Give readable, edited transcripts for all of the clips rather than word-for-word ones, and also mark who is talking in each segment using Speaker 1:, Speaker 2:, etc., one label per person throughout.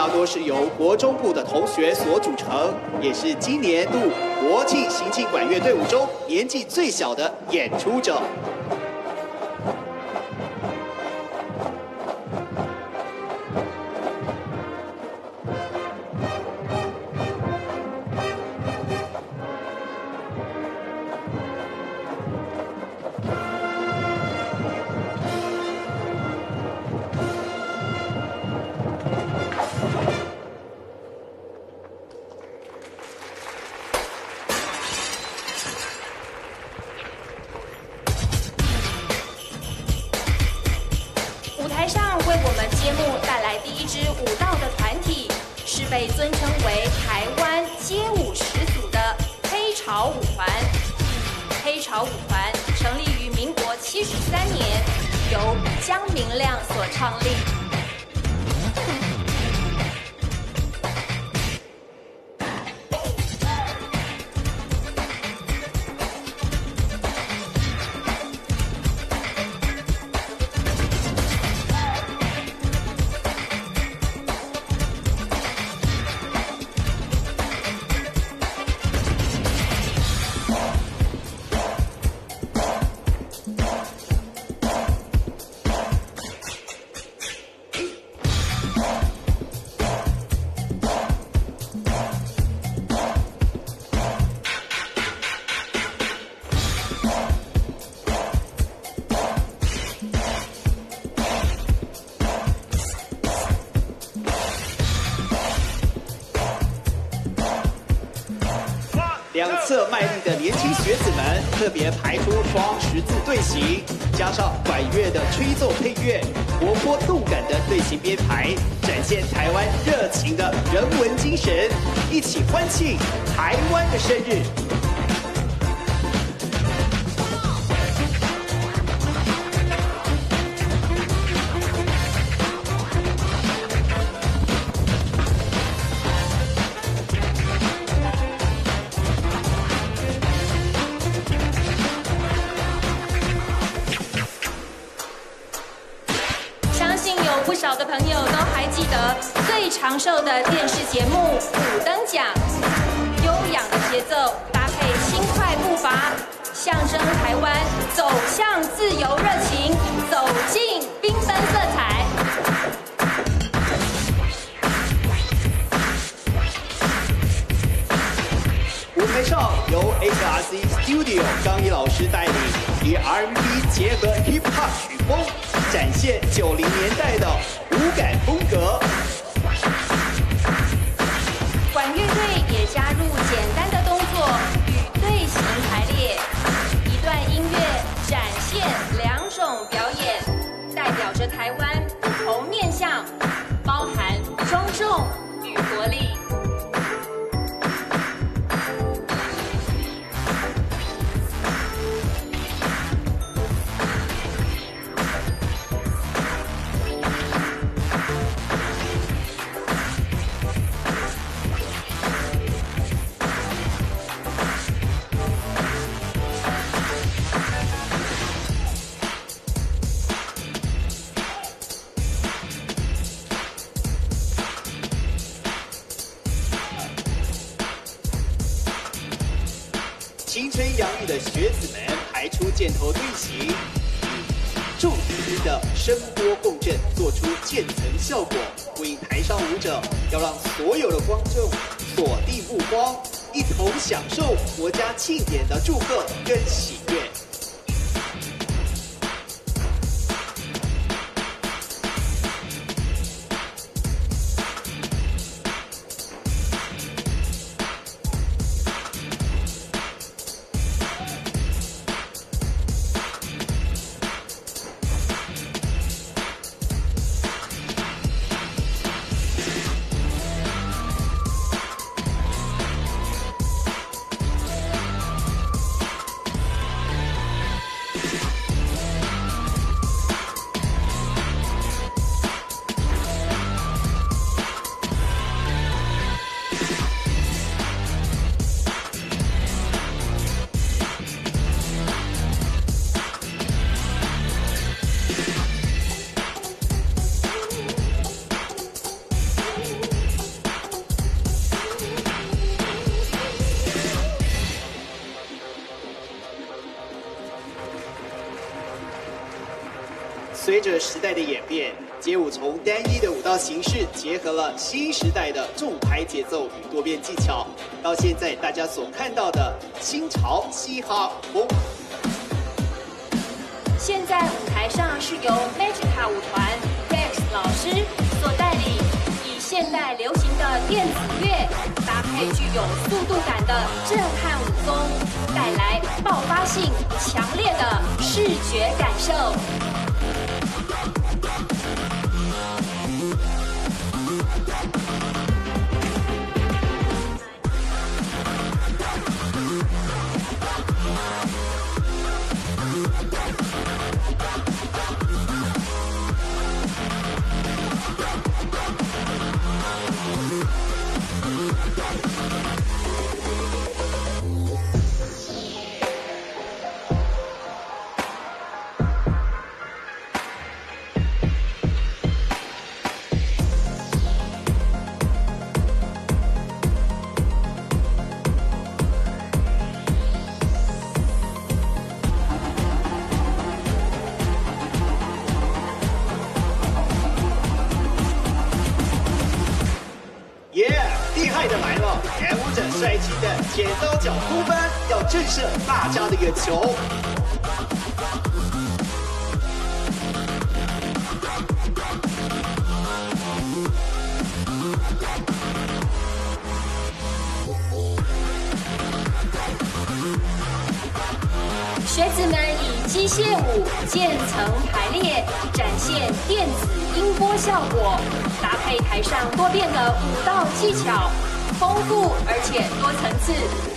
Speaker 1: 大多是由国中部的同学所组成，也是今年度国庆行进管乐队伍中年纪最小的演出者。
Speaker 2: 被尊称为台湾街舞始祖的黑潮舞团。黑潮舞团成立于民国73年，由江明亮所创立。
Speaker 1: 两侧卖力的年轻学子们特别排出双十字队形，加上管乐的吹奏配乐，活泼动感的队形编排，展现台湾热情的人文精神，一起欢庆台湾的生日。
Speaker 2: 不少的朋友都还记得最长寿的电视节目《五灯奖》，悠扬的节奏搭配轻快步伐，象征台湾走向自由热情，走进缤纷色彩。
Speaker 1: 舞台上由 HRC Studio 刚一老师带领，以 R&B 结合 Hip Hop 曲风。 展现90年代的舞感风格，
Speaker 2: 管乐队也加入简单的动作与队形排列，一段音乐展现2种表演，代表着台湾不同面向，包含庄重与活力。
Speaker 1: 青春洋溢的学子们排出箭头队形，重低的声波共振做出渐层效果，呼应台上舞者要让所有的观众锁定目光，一同享受国家庆典的祝贺跟喜悦。 随着时代的演变，街舞从单一的舞蹈形式，结合了新时代的重拍节奏与多变技巧，到现在大家所看到的新潮嘻哈风。
Speaker 2: 现在舞台上是由 Magica 舞团 Rex 老师所带领，以现代流行的电子乐搭配具有速度感的震撼舞风，带来爆发性强烈的视觉感受。
Speaker 1: 厉害的来了！演舞者帅气的剪刀脚突翻，要震慑大家的眼球。
Speaker 2: 学子们以机械舞渐层排列，展现电子音波效果，搭配台上多变的舞蹈技巧，丰富而且多层次。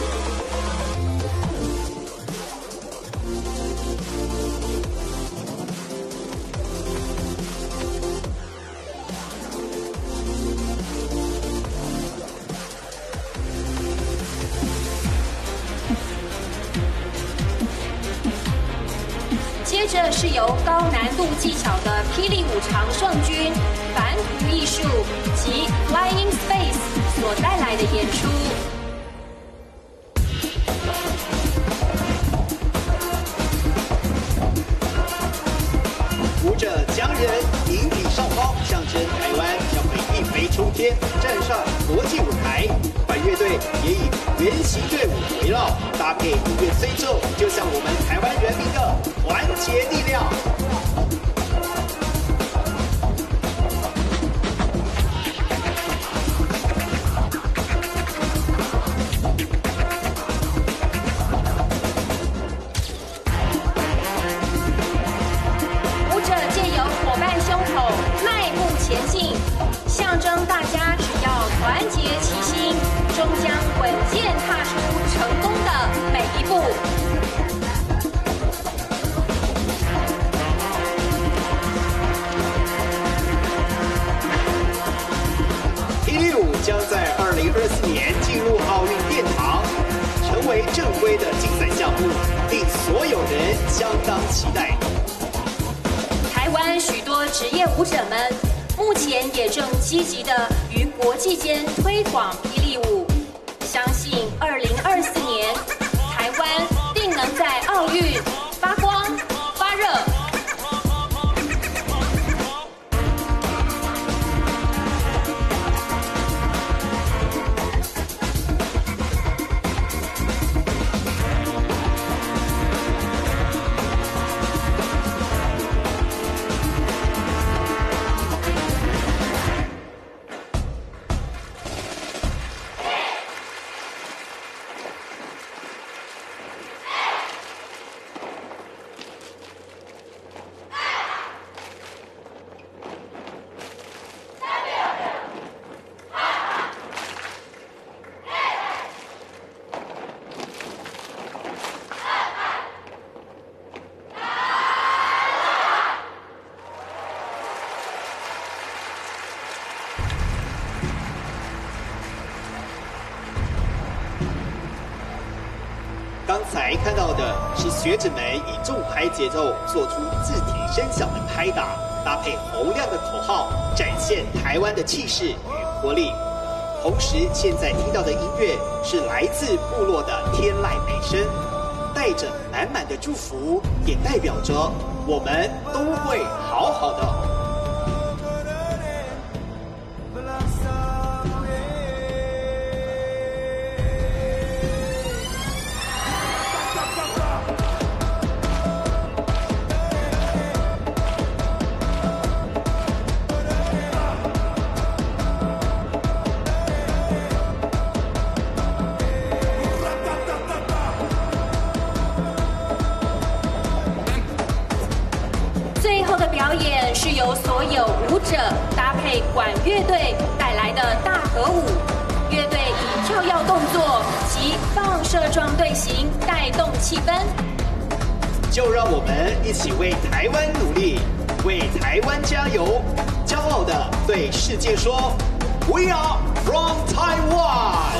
Speaker 2: 接着是由高难度技巧的霹雳舞常胜军反骨艺术及 Flying Space 所带来的演出。
Speaker 1: 舞者将人引体上抛，象征台湾将会一飞冲天，站上国际舞台。本乐队也以圆形队伍围绕，搭配音乐吹奏，就像我们台湾人民的团结力量。 舞
Speaker 2: 者借由伙伴胸口迈步前进，象征大家只要团结齐心，终将稳健踏出成功的每一步。
Speaker 1: 霹雳舞将在2024年进入奥运殿堂，成为正规的竞赛项目，令所有人相当期待。
Speaker 2: 台湾许多职业舞者们目前也正积极的于国际间推广霹雳舞，相信2024年台湾定能在奥运发光发热。
Speaker 1: 刚才看到的是学子们以重拍节奏做出自体声响的拍打，搭配洪亮的口号，展现台湾的气势与活力。同时，现在听到的音乐是来自部落的天籁美声，带带着满满的祝福，也代表着我们都会好好的。
Speaker 2: 最后的表演是由所有舞者搭配管乐队带来的大合舞，乐队以跳跃动作及放射状队形带动气氛。
Speaker 1: 就让我们一起为台湾努力，为台湾加油，骄傲地对世界说 ：We are from Taiwan。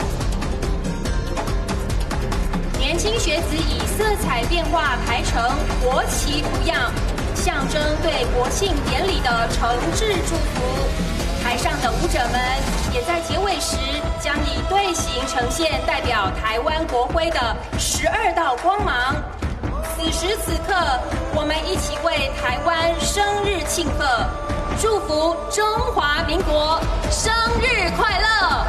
Speaker 2: 年轻学子以色彩变化排成国旗图样，象征对国庆典礼的诚挚祝福。台上的舞者们也在结尾时将以队形呈现代表台湾国徽的12道光芒。此时此刻，我们一起为台湾生日庆贺，祝福中华民国生日快乐！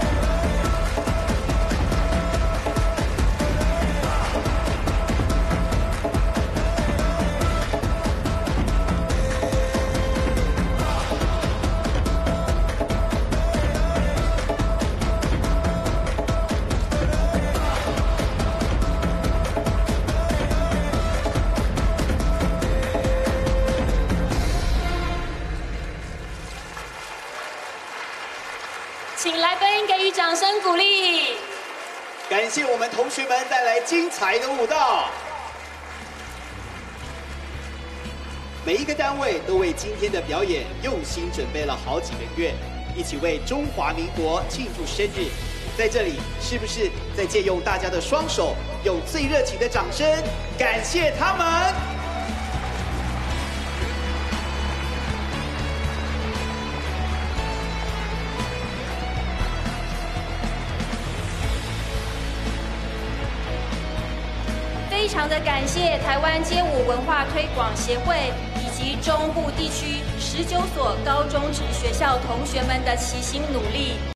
Speaker 2: 请来宾给予掌声鼓励。
Speaker 1: 感谢我们同学们带来精彩的舞蹈。每一个单位都为今天的表演用心准备了好几个月，一起为中华民国庆祝生日。在这里，是不是在借用大家的双手，用最热情的掌声感谢他们？
Speaker 2: 非常的感谢台湾街舞文化推广协会以及中部地区19所高中职学校同学们的齐心努力。